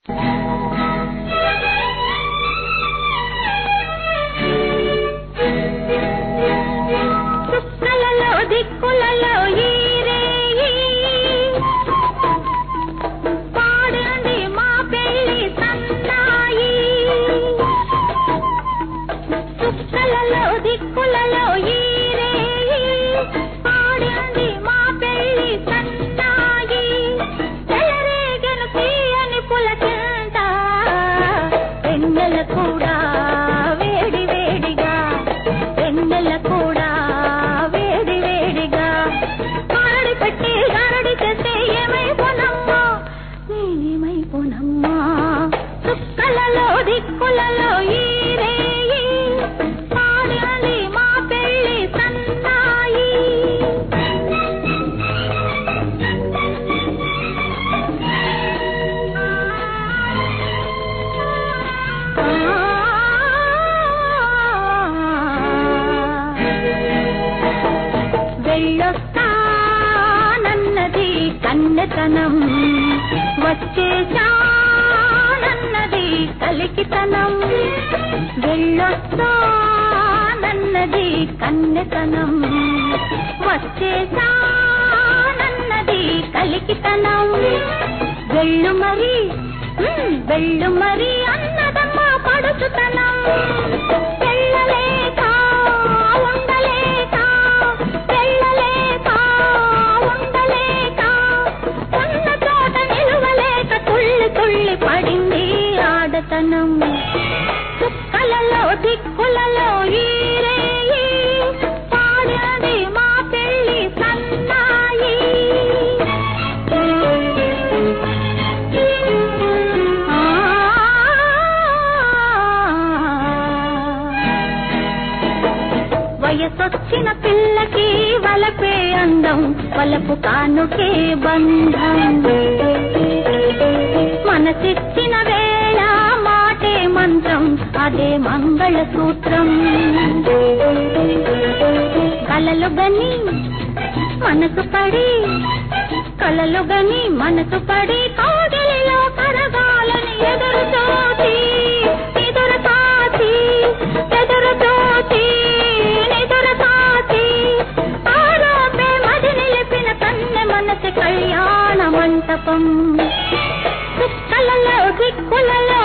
చుక్కలలో దిక్కులలో పాడండి మా పెళ్లి సన్నాయి. చుక్కలలో దిక్కులలో పాడండి మా పెళ్లి సన్నాయి. చెలరేగను తీయని పులకింత వెన్నెల కూడా వేడి వేడిగా, వెన్నెల కూడా వేడి వేడిగా మారడి పెట్టి గారడి చేస్తే ఏమైపోనమ్మా, నేనేమైపోనమ్మా. చుక్కలలో దిక్కులలో పాడాలి మా పెళ్లి సన్నాయి. వెళ్ళొస్తానన్నది కన్నెతనం, వచ్చేసానన్నది కలికితనం. వెళ్ళొస్తానన్నది కన్నెతనం, వచ్చేసానన్నది కలికితనం. వెళ్ళు మరి అన్నదమ్మా పడుచుతనం. వెళ్ళలేక ఉండలేక, వెళ్ళలేక ఉండలేక, ఉన్న చోట నిలువలేక తుళ్ళి తుళ్ళి పడింది ఆడతనం. చుక్కలలో దిక్కులలో పాడాది మా పెళ్లి సన్నాయి. వయసొచ్చిన పిల్లకి వలపే అందం, వలపు కానుకే బంధం. మనసిచ్చిన వేళ మాటే మంత్రం, అదే మంగళసూత్రం. కలలు గని మనసు పడి, కలలు గని మనసు పడి కౌగిలిలో కరగాలని ఎదురు చూచి, ఎదురు తాచి, ఎదురు చూచి, ఎదురు తాచి, ఆరోపే మది నిలిపిన కన్నె మనసు కళ్యాణ మంటపం. చుక్కలలో దిక్కులలో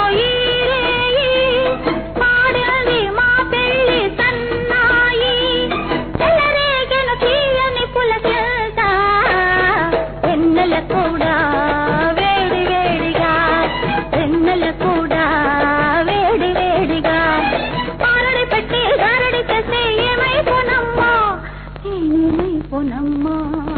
పాడాలి మా పెళ్లి సన్నాయి. చెలరేగను తీయని పులకింత వెన్నెల కూడా వేడి వేడిగా, వెన్నెల కూడా వేడి వేడిగా పారడి పెట్టి గారడి చేస్తే ఏమైపోనమ్మా, నేనేమైపోనమ్మా.